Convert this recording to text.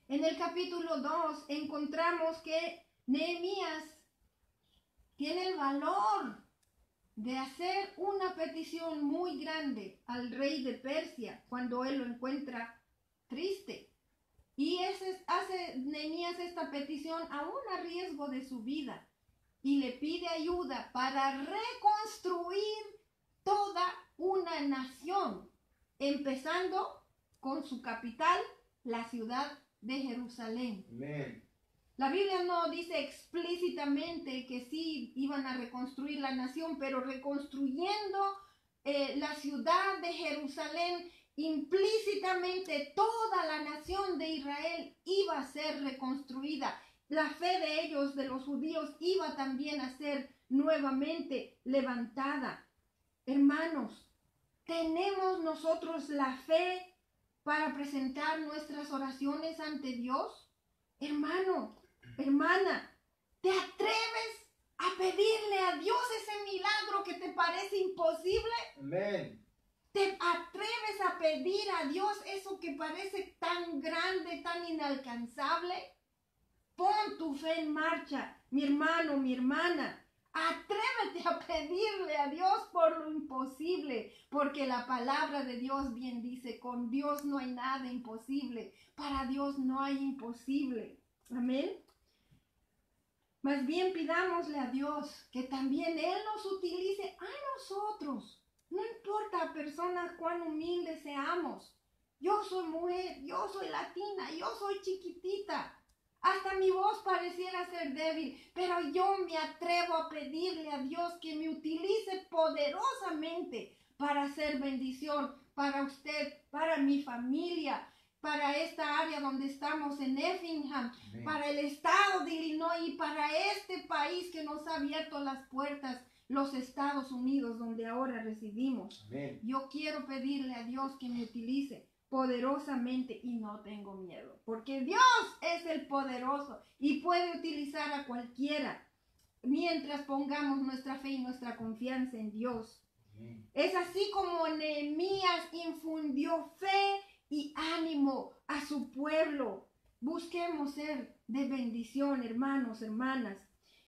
En el capítulo 2 encontramos que Nehemías tiene el valor de hacer una petición muy grande al rey de Persia cuando él lo encuentra triste. Y hace Nehemías esta petición aún a riesgo de su vida y le pide ayuda para reconstruir toda una nación, empezando con su capital, la ciudad de Jerusalén. Amén. La Biblia no dice explícitamente que sí iban a reconstruir la nación, pero reconstruyendo la ciudad de Jerusalén, implícitamente toda la nación de Israel iba a ser reconstruida. La fe de ellos, de los judíos, iba también a ser nuevamente levantada. Hermanos, ¿tenemos nosotros la fe para presentar nuestras oraciones ante Dios? Hermano, hermana, ¿te atreves a pedirle a Dios ese milagro que te parece imposible? Amén. ¿Te atreves a pedir a Dios eso que parece tan grande, tan inalcanzable? Pon tu fe en marcha, mi hermano, mi hermana. Atrévete a pedirle a Dios por lo imposible, porque la palabra de Dios bien dice, con Dios no hay nada imposible, para Dios no hay imposible. Amén. Más bien pidámosle a Dios que también Él nos utilice a nosotros. No importa, personas, cuán humildes seamos. Yo soy mujer, yo soy latina, yo soy chiquitita. Hasta mi voz pareciera ser débil, pero yo me atrevo a pedirle a Dios que me utilice poderosamente para hacer bendición para usted, para mi familia, para esta área donde estamos en Effingham, Amén. para el estado de Illinois y para este país que nos ha abierto las puertas, los Estados Unidos, donde ahora residimos. Amén. Yo quiero pedirle a Dios que me utilice poderosamente y no tengo miedo, porque Dios es el poderoso y puede utilizar a cualquiera mientras pongamos nuestra fe y nuestra confianza en Dios. Amén. Es así como Nehemías infundió fe y ánimo a su pueblo. Busquemos ser de bendición, hermanos, hermanas.